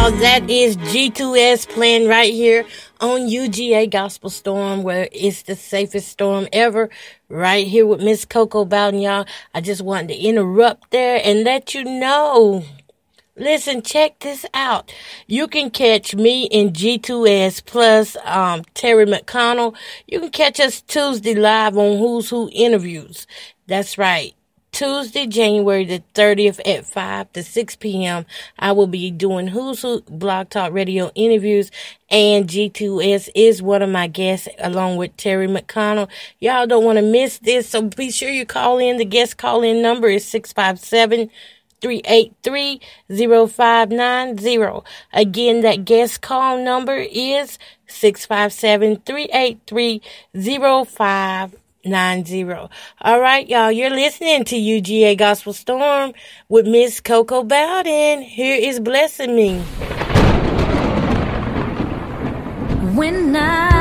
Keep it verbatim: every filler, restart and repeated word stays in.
y'all. That is G two S playing right here on U G A Gospel Storm, where it's the safest storm ever. Right here with Miss Koko Bowden, y'all. I just wanted to interrupt there and let you know. Listen, check this out. You can catch me in G two S plus um, Terry McConnell. You can catch us Tuesday live on Who's Who Interviews. That's right. Tuesday, January the thirtieth at five to six p.m. I will be doing Who's Who Blog Talk Radio interviews, and G two S is one of my guests along with Terry McConnell. Y'all don't want to miss this, so be sure you call in. The guest call-in number is six five seven, three eight three, zero five nine zero. Again, that guest call number is six five seven, three eight three, zero five nine zero. All right, y'all, you're listening to U G A Gospel Storm with Miss Koko Bowden. Here is Blessing Me. When I